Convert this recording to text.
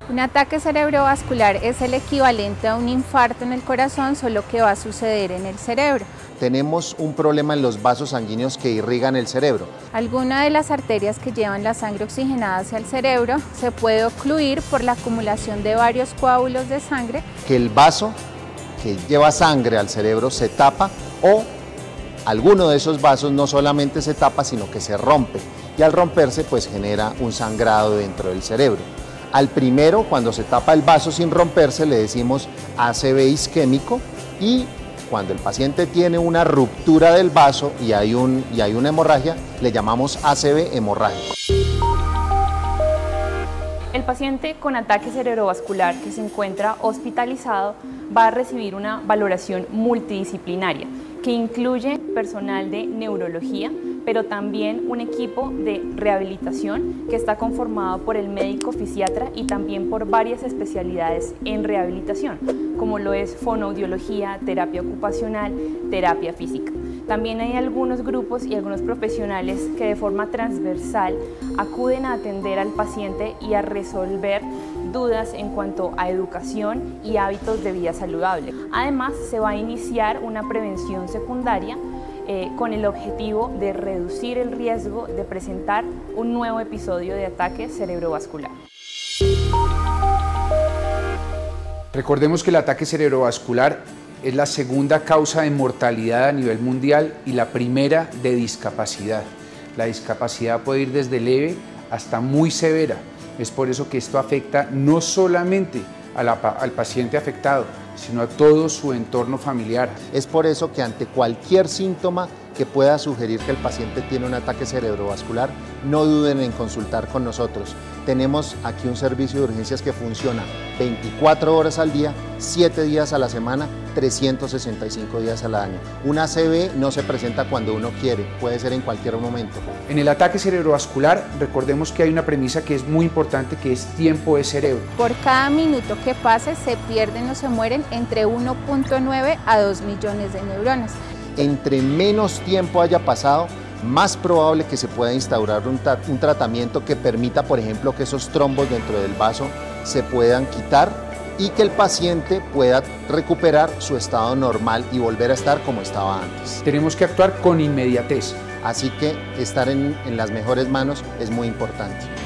Un ataque cerebrovascular es el equivalente a un infarto en el corazón, solo que va a suceder en el cerebro. Tenemos un problema en los vasos sanguíneos que irrigan el cerebro. Alguna de las arterias que llevan la sangre oxigenada hacia el cerebro se puede ocluir por la acumulación de varios coágulos de sangre. Que el vaso que lleva sangre al cerebro se tapa o alguno de esos vasos no solamente se tapa, sino que se rompe. Y al romperse, pues genera un sangrado dentro del cerebro. Al primero, cuando se tapa el vaso sin romperse, le decimos ACV isquémico, y cuando el paciente tiene una ruptura del vaso y hay una hemorragia, le llamamos ACV hemorrágico. El paciente con ataque cerebrovascular que se encuentra hospitalizado va a recibir una valoración multidisciplinaria que incluye personal de neurología, pero también un equipo de rehabilitación que está conformado por el médico fisiatra y también por varias especialidades en rehabilitación, como lo es fonoaudiología, terapia ocupacional, terapia física. También hay algunos grupos y algunos profesionales que de forma transversal acuden a atender al paciente y a resolver dudas en cuanto a educación y hábitos de vida saludable. Además, se va a iniciar una prevención secundaria con el objetivo de reducir el riesgo de presentar un nuevo episodio de ataque cerebrovascular. Recordemos que el ataque cerebrovascular es la segunda causa de mortalidad a nivel mundial y la primera de discapacidad. La discapacidad puede ir desde leve hasta muy severa. Es por eso que esto afecta no solamente al paciente afectado, sino a todo su entorno familiar. Es por eso que ante cualquier síntoma que pueda sugerir que el paciente tiene un ataque cerebrovascular, no duden en consultar con nosotros. Tenemos aquí un servicio de urgencias que funciona 24 horas al día, 7 días a la semana, 365 días al año. Un ACV no se presenta cuando uno quiere, puede ser en cualquier momento. En el ataque cerebrovascular, recordemos que hay una premisa que es muy importante, que es tiempo de cerebro. Por cada minuto que pase se pierden o se mueren entre 1.9 a 2 millones de neuronas. Entre menos tiempo haya pasado, más probable que se pueda instaurar un tratamiento que permita, por ejemplo, que esos trombos dentro del vaso se puedan quitar y que el paciente pueda recuperar su estado normal y volver a estar como estaba antes. Tenemos que actuar con inmediatez. Así que estar en las mejores manos es muy importante.